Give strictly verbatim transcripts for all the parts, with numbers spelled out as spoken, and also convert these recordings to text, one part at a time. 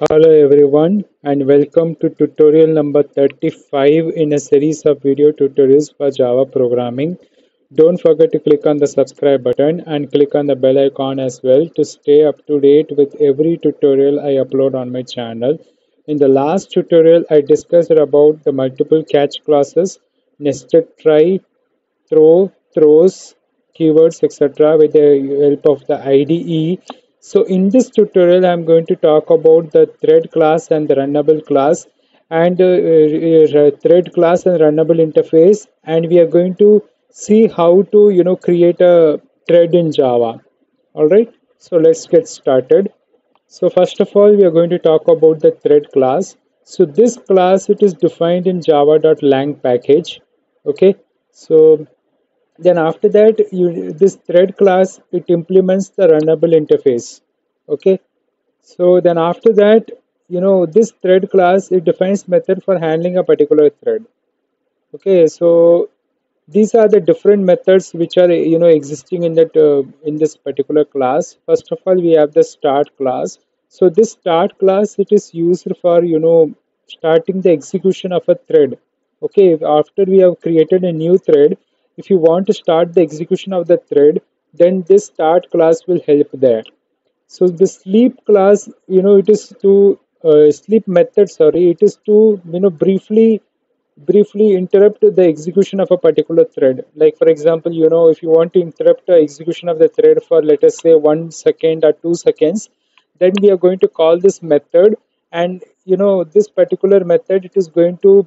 Hello everyone and welcome to tutorial number thirty-five in a series of video tutorials for Java programming. Don't forget to click on the subscribe button and click on the bell icon as well to stay up to date with every tutorial I upload on my channel. In the last tutorial I discussed about the multiple catch clauses, nested try, throw, throws, keywords, et cetera with the help of the I D E. So in this tutorial, I'm going to talk about the thread class and the runnable class and uh, uh, thread class and runnable interface. And we are going to see how to, you know, create a thread in Java. All right. So let's get started. So first of all, we are going to talk about the thread class. So this class, it is defined in java.lang package. Okay. So then after that, you this thread class, it implements the runnable interface. Okay. So then after that, you know, this thread class, it defines method for handling a particular thread. Okay. So these are the different methods which are, you know, existing in that uh, in this particular class. First of all, we have the start class. So this start class, it is used for, you know, starting the execution of a thread. Okay. After we have created a new thread, if you want to start the execution of the thread, then this start class will help there. So the sleep class, you know, it is to uh, sleep method, sorry, it is to, you know, briefly briefly interrupt the execution of a particular thread. Like for example, you know, if you want to interrupt the execution of the thread for, let us say, one second or two seconds, then we are going to call this method. And you know, this particular method, it is going to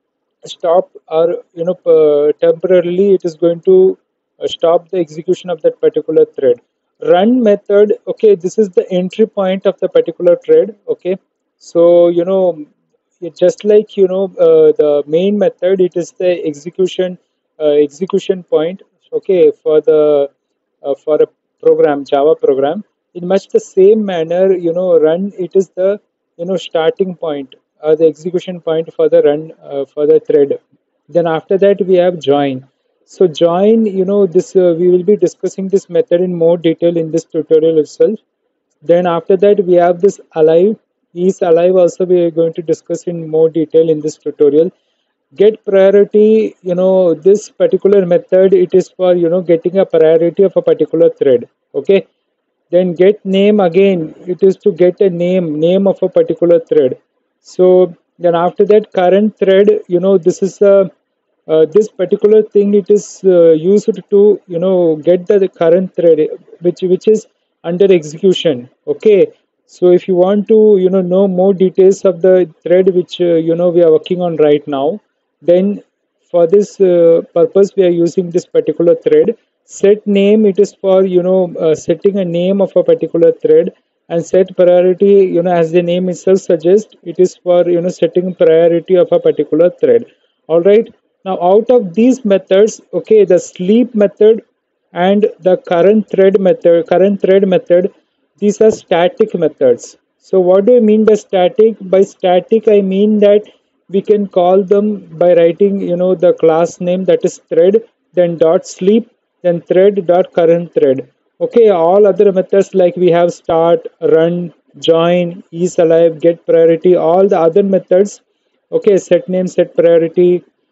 stop, or you know, uh, temporarily it is going to uh, stop the execution of that particular thread. Run method, okay, this is the entry point of the particular thread. Okay. So you know, it just like, you know, uh, the main method, it is the execution uh, execution point, okay, for the uh, for a program, Java program. In much the same manner, you know, run, it is the, you know, starting point, uh, the execution point for the run, uh, for the thread. Then after that we have join. So join, you know, this uh, we will be discussing this method in more detail in this tutorial itself. Then after that we have this alive. Is alive also we are going to discuss in more detail in this tutorial. Get priority, you know, this particular method, it is for, you know, getting a priority of a particular thread. Okay. Then get name, again it is to get a name name of a particular thread. So then after that, current thread, you know, this is a uh, this particular thing, it is uh, used to, you know, get the, the current thread which which is under execution. Okay. So if you want to, you know know more details of the thread which uh, you know, we are working on right now, then for this uh, purpose we are using this particular thread. Set name, it is for, you know, uh, setting a name of a particular thread. And set priority, you know, as the name itself suggests, it is for, you know, setting priority of a particular thread. All right. Now out of these methods, okay, the sleep method and the current thread method current thread method, these are static methods. So what do I mean by static? By static, I mean that we can call them by writing, you know, the class name, that is thread, then dot sleep, then thread dot current thread. Okay. All other methods, like we have start, run, join, isAlive, get priority, all the other methods, okay, set name, set priority,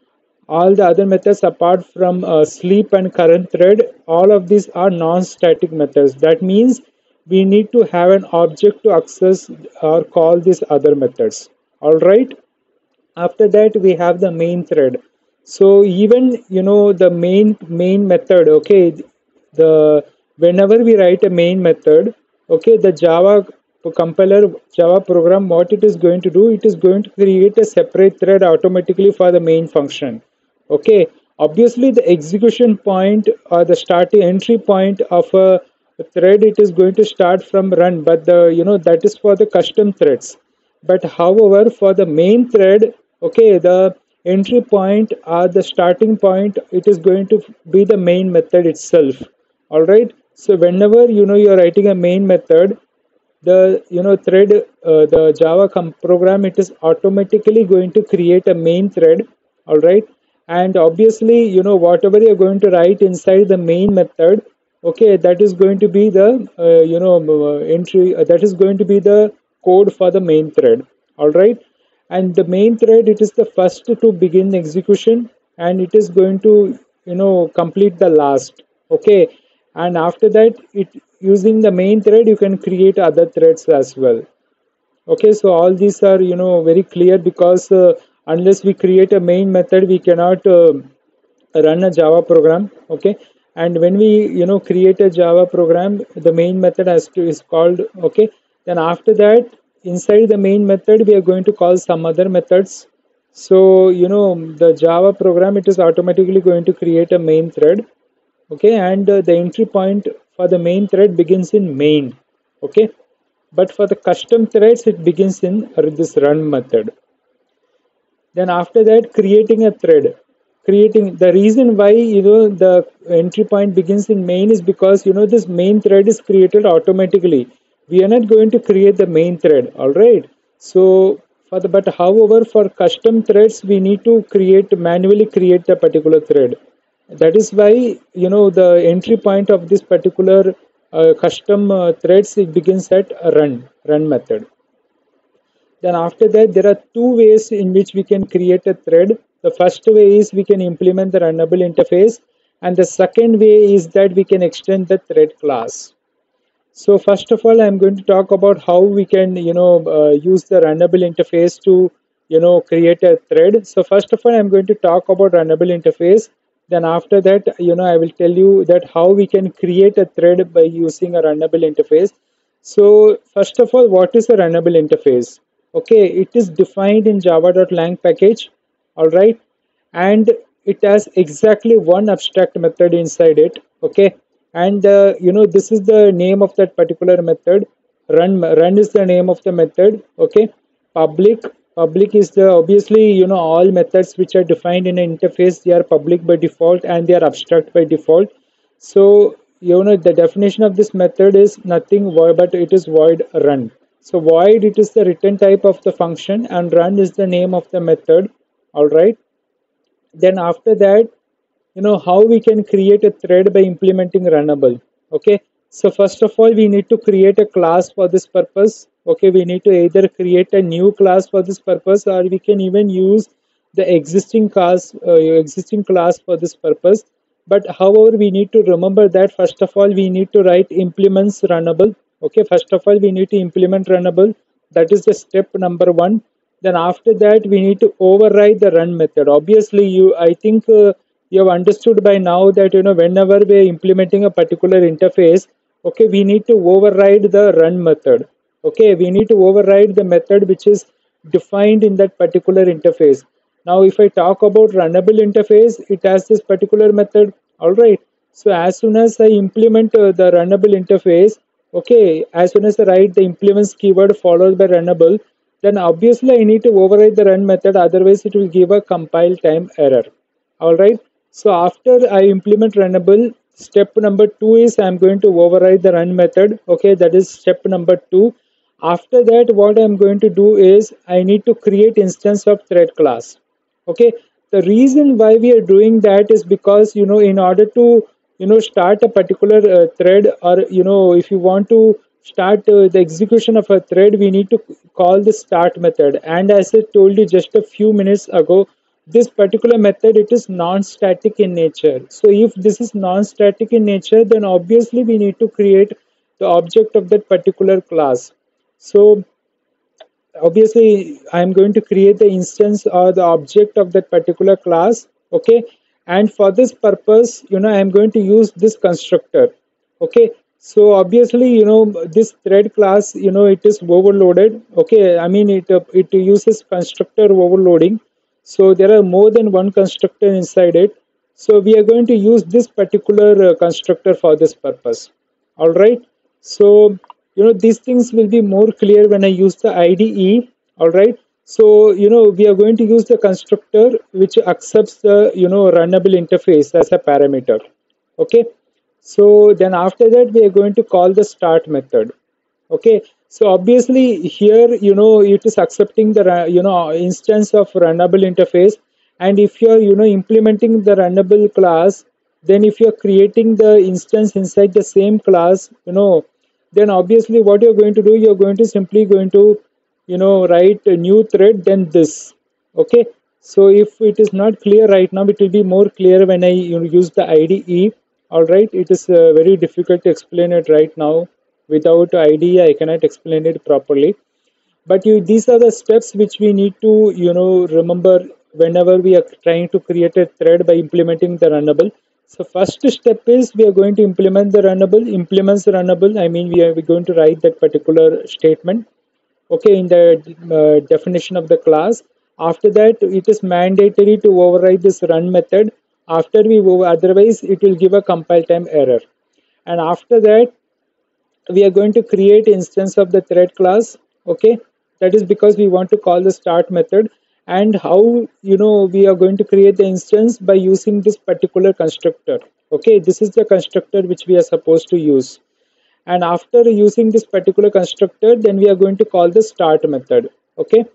all the other methods apart from uh, sleep and current thread, all of these are non-static methods. That means we need to have an object to access or call these other methods. All right. After that we have the main thread. So even, you know, the main main method, okay, the whenever we write a main method, okay, the Java compiler, Java program, what it is going to do, it is going to create a separate thread automatically for the main function. Okay. Obviously the execution point or the starting entry point of a thread, it is going to start from run, but the, you know, that is for the custom threads. But however, for the main thread, okay, the entry point or the starting point, it is going to be the main method itself. All right. So whenever, you know, you are writing a main method, the, you know, thread, uh, the Java program, it is automatically going to create a main thread. All right. And obviously, you know, whatever you're going to write inside the main method, okay, that is going to be the uh, you know, uh, entry, uh, that is going to be the code for the main thread. All right, and the main thread, it is the first to begin the execution, and it is going to, you know, complete the last. Okay, and after that, it using the main thread, you can create other threads as well. Okay, so all these are, you know, very clear, because uh, unless we create a main method, we cannot uh, run a Java program. Okay, and when we, you know, create a Java program, the main method has to is called. Okay, then after that, inside the main method, we are going to call some other methods. So, you know, the Java program, it is automatically going to create a main thread. Okay, and uh, the entry point for the main thread begins in main. Okay, but for the custom threads, it begins in this run method. Then after that, creating a thread, creating the reason why, you know, the entry point begins in main is because, you know, this main thread is created automatically. We are not going to create the main thread. All right, so for the but however, for custom threads, we need to create manually create the particular thread. That is why, you know, the entry point of this particular uh, custom uh, threads, it begins at a run run method. Then after that, there are two ways in which we can create a thread. The first way is we can implement the runnable interface, and the second way is that we can extend the thread class. So first of all, I'm going to talk about how we can, you know, uh, use the runnable interface to, you know, create a thread. So first of all, I'm going to talk about runnable interface. Then after that, you know, I will tell you that how we can create a thread by using a runnable interface. So first of all, what is a runnable interface? Okay, it is defined in java.lang package. All right, and it has exactly one abstract method inside it. Okay, and uh, you know, this is the name of that particular method. Run run is the name of the method. Okay, public public is the, obviously, you know, all methods which are defined in an interface, they are public by default and they are abstract by default. So, you know, the definition of this method is nothing void, but it is void run. So void, it is the return type of the function, and run is the name of the method. All right, then after that, you know, how we can create a thread by implementing runnable. Okay, so first of all, we need to create a class for this purpose. Okay, we need to either create a new class for this purpose, or we can even use the existing class uh, existing class for this purpose. But however, we need to remember that first of all, we need to write implements runnable. Okay, first of all, we need to implement runnable. That is the step number one. Then after that, we need to override the run method. Obviously, you I think uh, you have understood by now that, you know, whenever we are implementing a particular interface, okay, we need to override the run method. Okay, we need to override the method which is defined in that particular interface. Now, if I talk about runnable interface, it has this particular method. All right, so as soon as I implement uh, the runnable interface, okay, as soon as I write the implements keyword followed by runnable, then obviously I need to override the run method, otherwise it will give a compile time error. All right, so after I implement runnable, step number two is I'm going to override the run method. Okay, that is step number two. After that, what I'm going to do is I need to create instance of thread class. Okay, the reason why we are doing that is because, you know, in order to, you know, start a particular uh, thread, or, you know, if you want to start uh, the execution of a thread, we need to call the start method. And as I told you just a few minutes ago, this particular method, it is non-static in nature. So if this is non-static in nature, then obviously we need to create the object of that particular class. So obviously I'm going to create the instance or the object of that particular class. Okay, and for this purpose, you know, I'm going to use this constructor. Okay, so obviously, you know, this thread class, you know, it is overloaded. Okay, I mean, it uh, it uses constructor overloading. So there are more than one constructor inside it. So we are going to use this particular uh, constructor for this purpose. All right, so, you know, these things will be more clear when I use the I D E. All right, so, you know, we are going to use the constructor which accepts the, you know, runnable interface as a parameter. Okay, so then after that, we are going to call the start method. Okay, so obviously here, you know, it is accepting the ru- you know, instance of runnable interface. And if you are, you know, implementing the runnable class, then if you are creating the instance inside the same class, you know, then obviously what you're going to do, you're going to simply going to, you know, write a new thread, then this. Okay, so if it is not clear right now, it will be more clear when I, you know, use the I D E. All right, it is uh, very difficult to explain it right now. Without I D E, I cannot explain it properly. But you, these are the steps which we need to, you know, remember whenever we are trying to create a thread by implementing the runnable. So first step is we are going to implement the runnable. Implements runnable. I mean, we are going to write that particular statement. Okay, in the uh, definition of the class. After that, it is mandatory to override this run method. After we, otherwise, it will give a compile time error. And after that, we are going to create instance of the thread class. Okay, that is because we want to call the start method. And how, you know, we are going to create the instance by using this particular constructor. Okay, this is the constructor which we are supposed to use. And after using this particular constructor, then we are going to call the start method. Okay,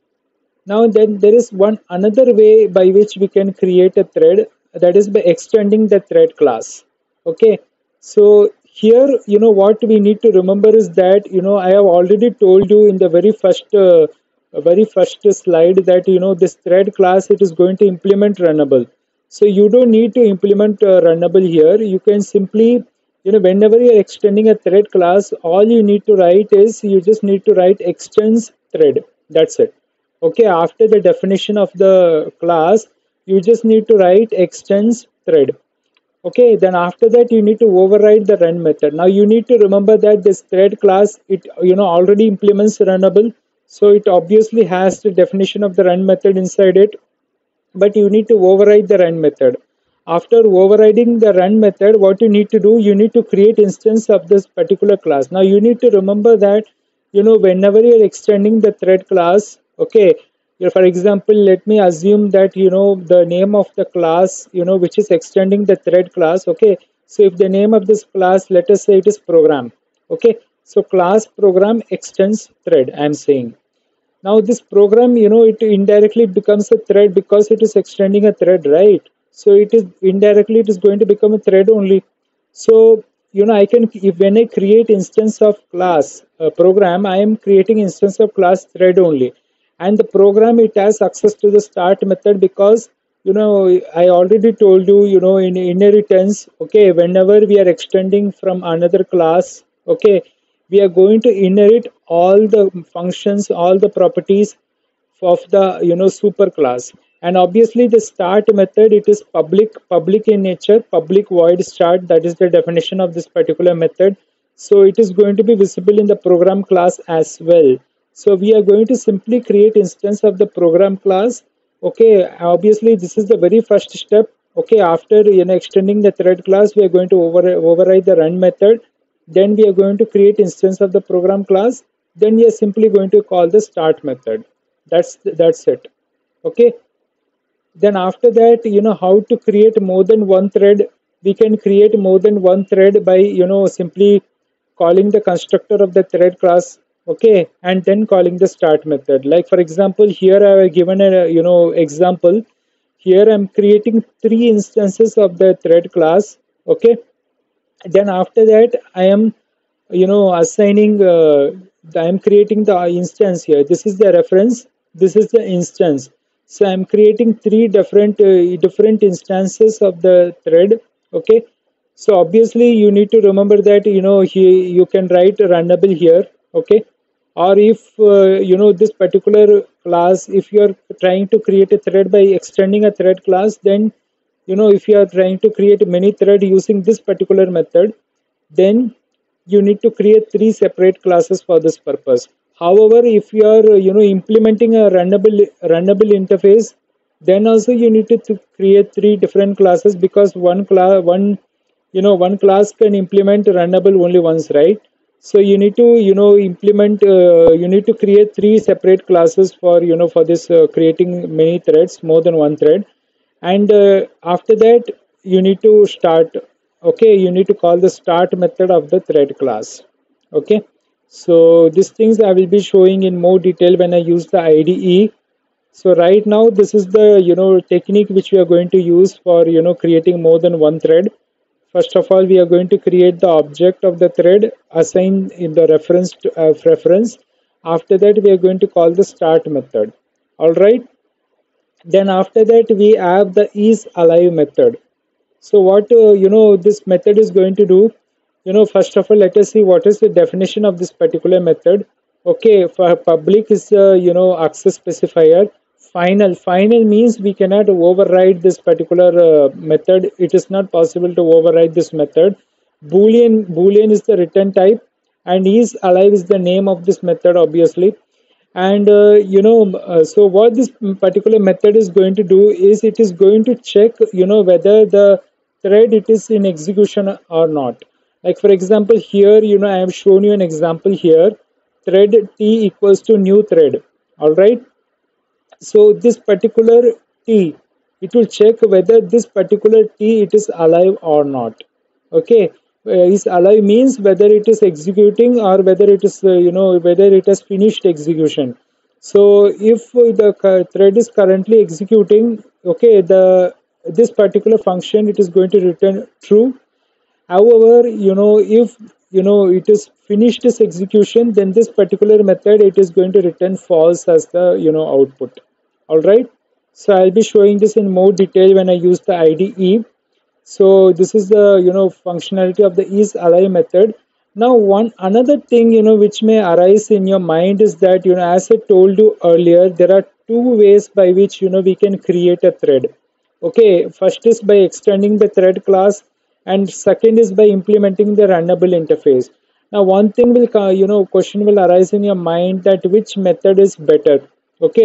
now then there is one another way by which we can create a thread, that is by extending the thread class. Okay, so here, you know, what we need to remember is that, you know, I have already told you in the very first uh, very first slide that, you know, this thread class, it is going to implement runnable. So you don't need to implement uh, runnable here. You can simply, you know, whenever you're extending a thread class, all you need to write is you just need to write extends thread. That's it. Okay, after the definition of the class, you just need to write extends thread. Okay, then after that you need to override the run method. Now you need to remember that this thread class, it, you know, already implements runnable, so it obviously has the definition of the run method inside it, but you need to override the run method. After overriding the run method, what you need to do, you need to create instance of this particular class. Now you need to remember that, you know, whenever you're extending the thread class, okay, for example, let me assume that, you know, the name of the class, you know, which is extending the thread class. Okay, so if the name of this class, let us say it is program. Okay, so class program extends thread, I'm saying. Now this program, you know, it indirectly becomes a thread because it is extending a thread, right? So it is indirectly, it is going to become a thread only. So, you know, I can, if when I create instance of class uh, program, I am creating instance of class thread only. And the program, it has access to the start method because, you know, I already told you, you know, in inheritance, okay, whenever we are extending from another class, okay, we are going to inherit all the functions, all the properties of the, you know, super class. And obviously the start method, it is public public in nature, public void start, that is the definition of this particular method. So it is going to be visible in the program class as well. So we are going to simply create instance of the program class. Okay, obviously this is the very first step. Okay, after, you know, extending the thread class, we are going to over, override the run method. Then we are going to create instance of the program class. Then we are simply going to call the start method. That's that's it. Okay, then after that, you know, how to create more than one thread. We can create more than one thread by, you know, simply calling the constructor of the thread class. Okay, and then calling the start method. Like for example, here I have given a, you know, example. Here I'm creating three instances of the thread class. Okay, then after that I am, you know, assigning uh, I am creating the instance here. This is the reference, this is the instance. So I'm creating three different uh, different instances of the thread. Okay, so obviously you need to remember that, you know, he, you can write runnable here. Okay, or if uh, you know, this particular class, if you are trying to create a thread by extending a thread class, then, you know, if you are trying to create many thread using this particular method, then you need to create three separate classes for this purpose. However, if you are, you know, implementing a runnable runnable interface, then also you need to th- create three different classes, because one class one you know, one class can implement runnable only once, right? So you need to, you know, implement uh, you need to create three separate classes for, you know, for this uh, creating many threads, more than one thread. And uh, after that you need to start. Okay, you need to call the start method of the thread class. Okay, so these things I will be showing in more detail when I use the I D E. So right now this is the, you know, technique which we are going to use for, you know, creating more than one thread. First of all, we are going to create the object of the thread, assign in the reference to uh, reference. After that, we are going to call the start method. All right. Then after that, we have the isAlive method. So what uh, you know this method is going to do, you know, first of all, let us see what is the definition of this particular method. Okay, for public is uh, you know access specifier. Final, final means we cannot override this particular uh, method. It is not possible to override this method. Boolean, Boolean is the return type, and is alive is the name of this method, obviously. And uh, you know uh, so what this particular method is going to do is it is going to check, you know, whether the thread it is in execution or not. Like for example, here, you know, I have shown you an example here. Thread t equals to new thread. All right. So this particular t, it will check whether this particular t it is alive or not. Okay, uh, is alive means whether it is executing or whether it is uh, you know whether it has finished execution. So if uh, the cu- thread is currently executing, okay, the this particular function it is going to return true. However, you know, if you know it is finished its execution, then this particular method it is going to return false as the you know output. All right. So I'll be showing this in more detail when I use the I D E. So this is the you know functionality of the isAlive method. Now one another thing, you know, which may arise in your mind is that, you know, as I told you earlier, there are two ways by which, you know, we can create a thread. Okay, first is by extending the thread class, and second is by implementing the runnable interface. Now one thing will co- you know question will arise in your mind that which method is better. Okay,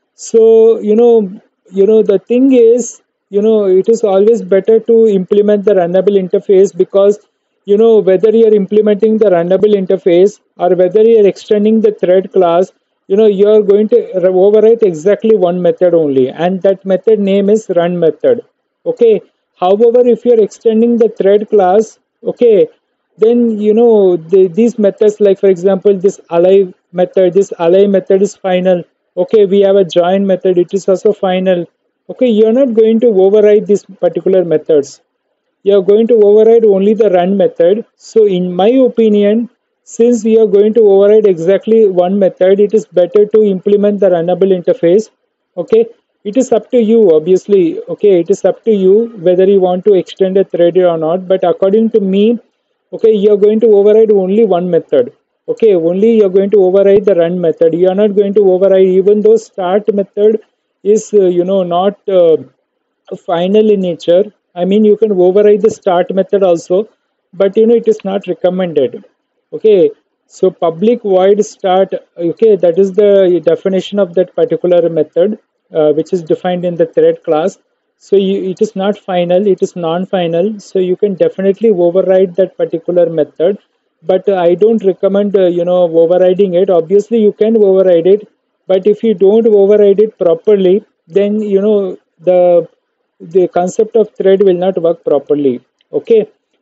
so, you know, you know, the thing is, you know, it is always better to implement the runnable interface because, you know, whether you're implementing the runnable interface or whether you're extending the thread class, you know, you're going to overwrite exactly one method only, and that method name is run method. Okay. However, if you're extending the thread class, okay, then you know the, these methods, like for example this alive method, this alive method is final. Okay, we have a join method, it is also final. Okay, you're not going to override these particular methods, you're going to override only the run method. So in my opinion, since we are going to override exactly one method, it is better to implement the runnable interface. Okay, it is up to you, obviously. Okay, it is up to you whether you want to extend a thread or not, but according to me, okay, you're going to override only one method. Okay, only you're going to override the run method, you are not going to override, even though start method is uh, you know not uh, final in nature. I mean, you can override the start method also, but you know it is not recommended. Okay, so public void start. Okay, that is the definition of that particular method, uh, which is defined in the thread class. So you, it is not final; it is non-final. So you can definitely override that particular method, but uh, I don't recommend uh, you know overriding it. Obviously, you can override it, but if you don't override it properly, then you know the the concept of thread will not work properly. Okay,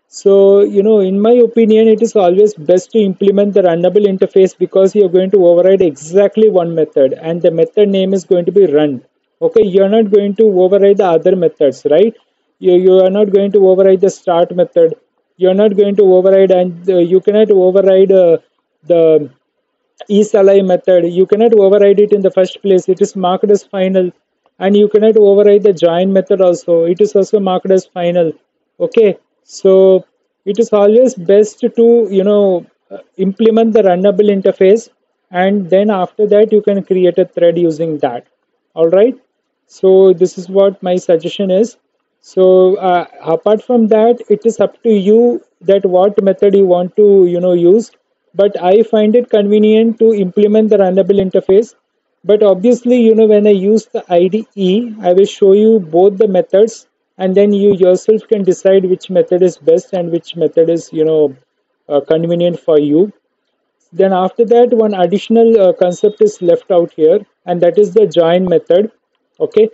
so you know in my opinion, it is always best to implement the runnable interface because you're going to override exactly one method, and the method name is going to be run. Okay, you're not going to override the other methods, right? You, you are not going to override the start method, you're not going to override, and uh, you cannot override uh, the isAlive method. You cannot override it in the first place, it is marked as final. And you cannot override the join method also, it is also marked as final. Okay, so it is always best to you know uh, implement the runnable interface, and then after that you can create a thread using that. All right, so this is what my suggestion is. So uh, apart from that, it is up to you that what method you want to you know use, but I find it convenient to implement the runnable interface. But obviously, you know, when I use the I D E, I will show you both the methods, and then you yourself can decide which method is best and which method is, you know, uh, convenient for you. Then after that, one additional uh, concept is left out here, and that is the join method. Okay,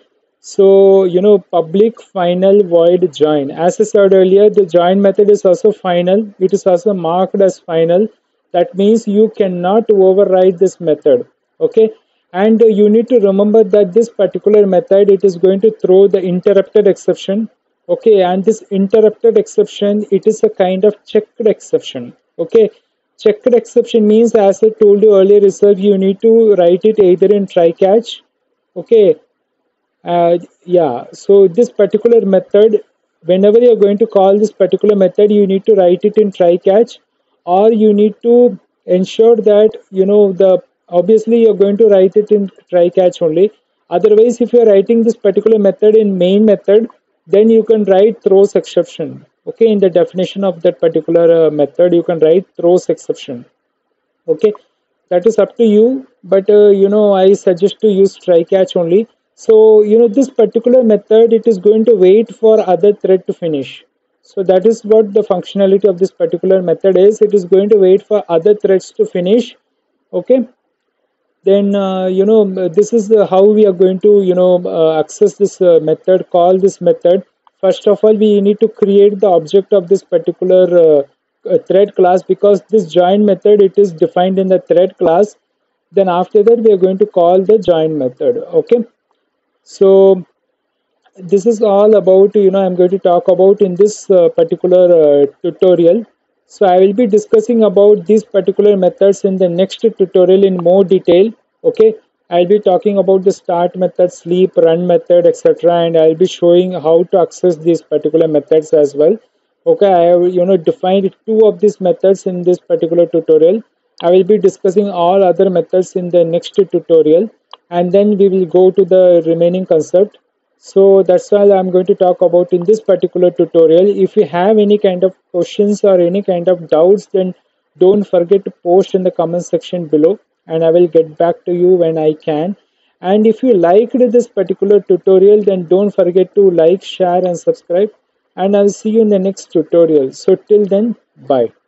so you know, public final void join. As I said earlier, the join method is also final. It is also marked as final. That means you cannot override this method. Okay, and uh, you need to remember that this particular method it is going to throw the interrupted exception. Okay, and this interrupted exception, it is a kind of checked exception. Okay, checked exception means, as I told you earlier itself, you need to write it either in try catch. Okay, uh, yeah, so this particular method, whenever you're going to call this particular method, you need to write it in try catch, or you need to ensure that, you know, the obviously you're going to write it in try catch only. Otherwise, if you're writing this particular method in main method, then you can write throws exception. Okay, in the definition of that particular uh, method, you can write throws exception. Okay, that is up to you, but uh, you know, I suggest to use try catch only. So you know, this particular method, it is going to wait for other thread to finish. So that is what the functionality of this particular method is. It is going to wait for other threads to finish. Okay, then uh, you know, this is uh, how we are going to, you know, uh, access this uh, method, call this method. First of all, we need to create the object of this particular uh, uh, thread class, because this join method, it is defined in the thread class. Then after that, we are going to call the join method. Okay, so this is all about, you know, I'm going to talk about in this uh, particular uh, tutorial. So I will be discussing about these particular methods in the next tutorial in more detail. Okay, I'll be talking about the start method, sleep, run method, etc., and I'll be showing how to access these particular methods as well. Okay, I have, you know, defined two of these methods in this particular tutorial. I will be discussing all other methods in the next tutorial, and then we will go to the remaining concept. So that's all I'm going to talk about in this particular tutorial. If you have any kind of questions or any kind of doubts, then don't forget to post in the comment section below, and I will get back to you when I can. And if you liked this particular tutorial, then don't forget to like, share and subscribe, and I'll see you in the next tutorial. So till then, bye.